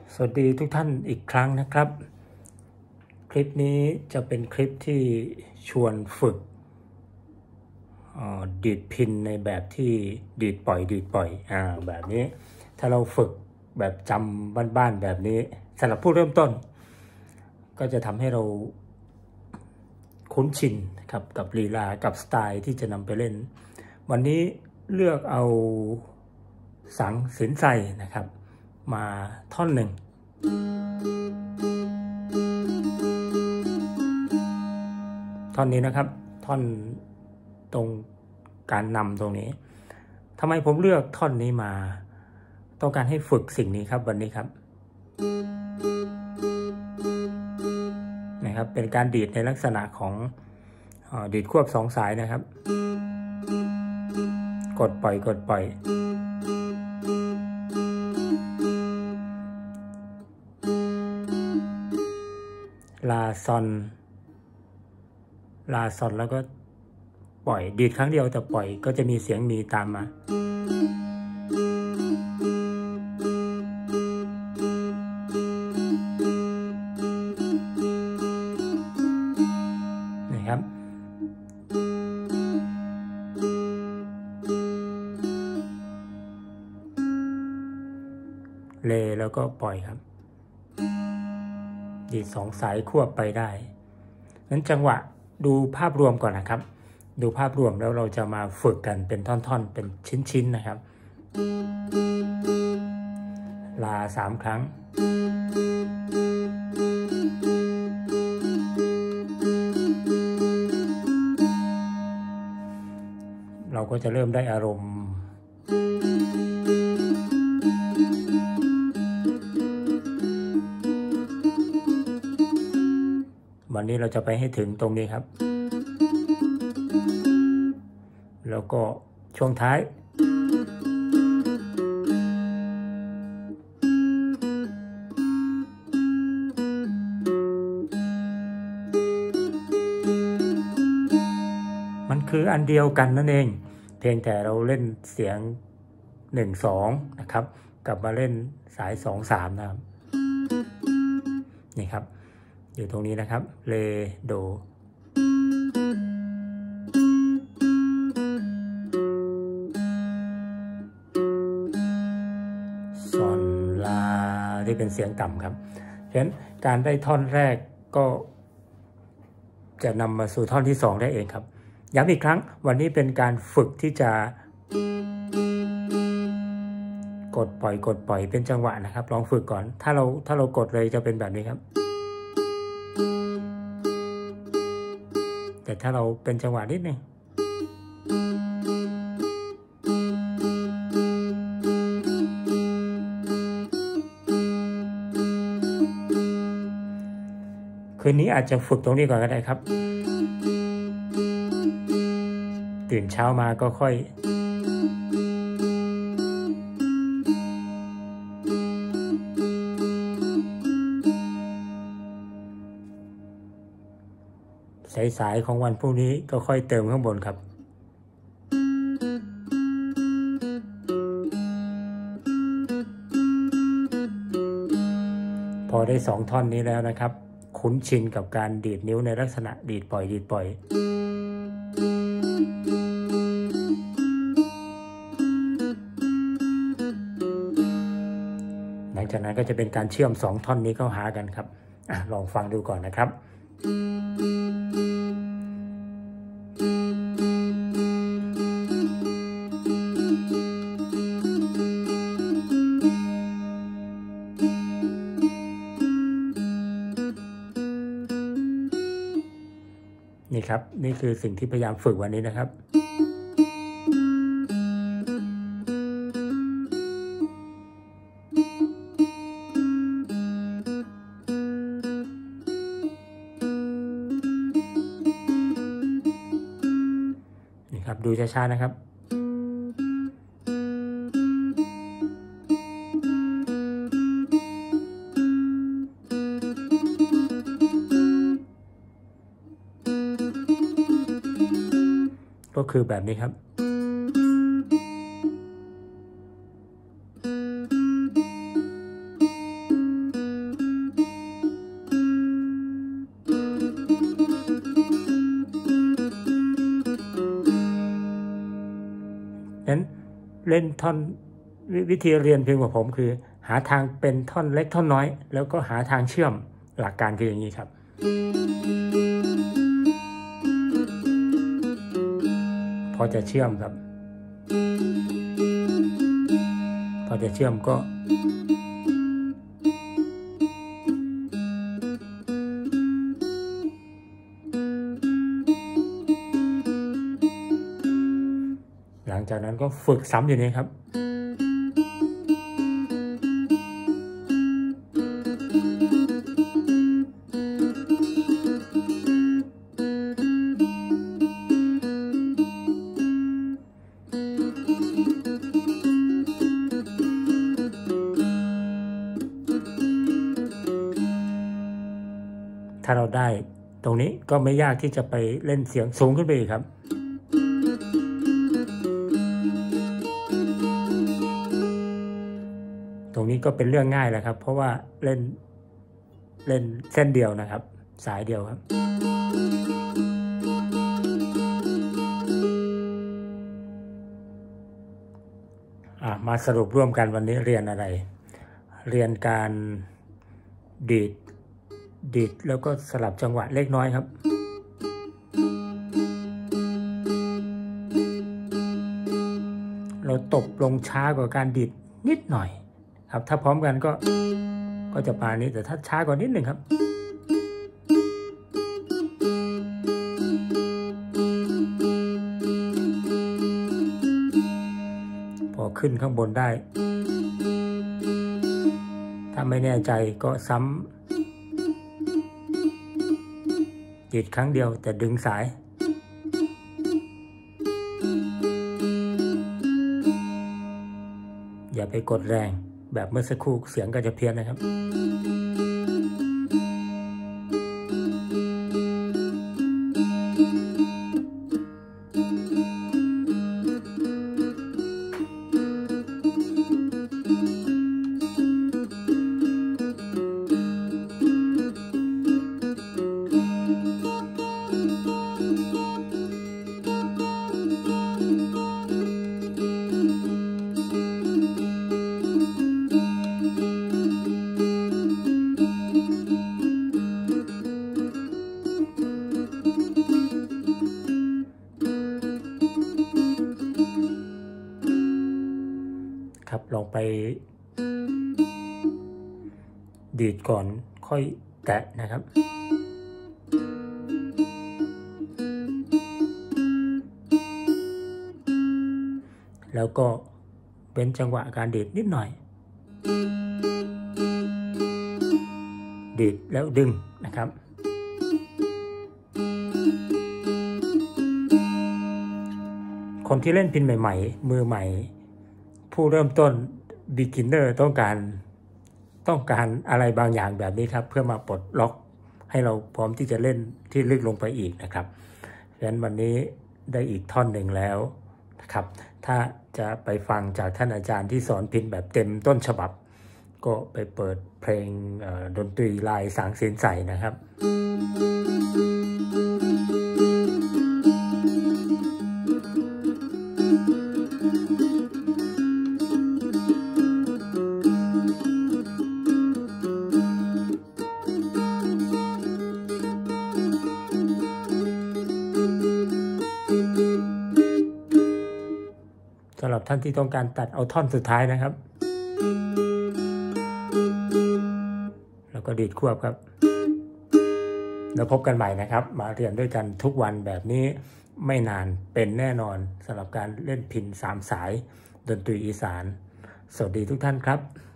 สวัสดีทุกท่านอีกครั้งนะครับคลิปนี้จะเป็นคลิปที่ชวนฝึกดีดพินในแบบที่ดีดปล่อยแบบนี้ถ้าเราฝึกแบบจำบ้านๆแบบนี้สำหรับผู้เริ่มต้นก็จะทำให้เราคุ้นชินครับกับลีลากับสไตล์ที่จะนำไปเล่นวันนี้เลือกเอาสังสินไซนะครับมาท่อนหนึ่งท่อนนี้นะครับท่อนตรงการนำตรงนี้ทำไมผมเลือกท่อนนี้มาต้องการให้ฝึกสิ่งนี้ครับวันนี้ครับนะครับเป็นการดีดในลักษณะของดีดควบสองสายนะครับกดปล่อยลาซอนแล้วก็ปล่อยดีดครั้งเดียวแต่ปล่อยก็จะมีเสียงมีตามมานี่ครับเลแล้วก็ปล่อยครับดีดสองสายควบไปได้นั้นจังหวะดูภาพรวมก่อนนะครับดูภาพรวมแล้วเราจะมาฝึกกันเป็นท่อนๆเป็นชิ้นๆนะครับลา3 ครั้งเราก็จะเริ่มได้อารมณ์วันนี้เราจะไปให้ถึงตรงนี้ครับแล้วก็ช่วงท้ายมันคืออันเดียวกันนั่นเองเพียงแต่เราเล่นเสียง1-2นะครับกลับมาเล่นสาย2-3นะครับนี่ครับอยู่ตรงนี้นะครับเรโดซอนลาที่เป็นเสียงต่ำครับฉะนั้นการได้ท่อนแรกก็จะนำมาสู่ท่อนที่2ได้เองครับย้ำอีกครั้งวันนี้เป็นการฝึกที่จะกดปล่อยเป็นจังหวะนะครับลองฝึกก่อนถ้าเรากดเลยจะเป็นแบบนี้ครับแต่ถ้าเราเป็นจังหวะนิดนึงคืนนี้อาจจะฝึกตรงนี้ก่อนก็ได้ครับตื่นเช้ามาก็ค่อยสายของวันพรุ่งนี้ก็ค่อยเติมข้างบนครับพอได้2 ท่อนนี้แล้วนะครับคุ้นชินกับการดีดนิ้วในลักษณะดีดปล่อยหลังจากนั้นก็จะเป็นการเชื่อม2 ท่อนนี้เข้าหากันครับลองฟังดูก่อนนะครับนี่ครับนี่คือสิ่งที่พยายามฝึกวันนี้นะครับนี่ครับดูช้าๆนะครับก็คือแบบนี้ครับ นเล่นท่อนวิธีเรียนเพลงของผมคือหาทางเป็นท่อนเล็กท่อนน้อยแล้วก็หาทางเชื่อมหลักการคืออย่างนี้ครับพอจะเชื่อมครับพอจะเชื่อมก็หลังจากนั้นก็ฝึกซ้ำอยู่นี้ครับถ้าเราได้ตรงนี้ก็ไม่ยากที่จะไปเล่นเสียงสูงขึ้นไปอีกครับตรงนี้ก็เป็นเรื่องง่ายแหละครับเพราะว่าเล่นเส้นเดียวนะครับสายเดียวครับมาสรุปร่วมกันวันนี้เรียนอะไรเรียนการดีดแล้วก็สลับจังหวะเล็กน้อยครับเราตบลงช้ากว่าการดีดนิดหน่อยครับถ้าพร้อมกันก็จะปานนี้แต่ถ้าช้ากว่านิดหนึ่งครับพอขึ้นข้างบนได้ถ้าไม่แน่ใจก็ซ้ำดีดครั้งเดียวแต่ดึงสายอย่าไปกดแรงแบบเมื่อสักครู่เสียงก็จะเพี้ยนนะครับครับลองไปดีดก่อนค่อยแตะนะครับแล้วก็เป็นจังหวะการดีดนิดหน่อยดีดแล้วดึงนะครับคนที่เล่นพิณใหม่ๆมือใหม่ผู้เริ่มต้น beginner ต้องการอะไรบางอย่างแบบนี้ครับเพื่อมาปลดล็อกให้เราพร้อมที่จะเล่นที่ลึกลงไปอีกนะครับฉะนั้นวันนี้ได้อีกท่อนหนึ่งแล้วนะครับถ้าจะไปฟังจากท่านอาจารย์ที่สอนพิณแบบเต็มต้นฉบับก็ไปเปิดเพลงดนตรีลายสางศีลใสนะครับสำหรับท่านที่ต้องการตัดเอาท่อนสุดท้ายนะครับแล้วก็ดีดควบครับแล้วพบกันใหม่นะครับมาเรียนด้วยกันทุกวันแบบนี้ไม่นานเป็นแน่นอนสำหรับการเล่นพิณ3 สายดนตรีอีสานสวัสดีทุกท่านครับ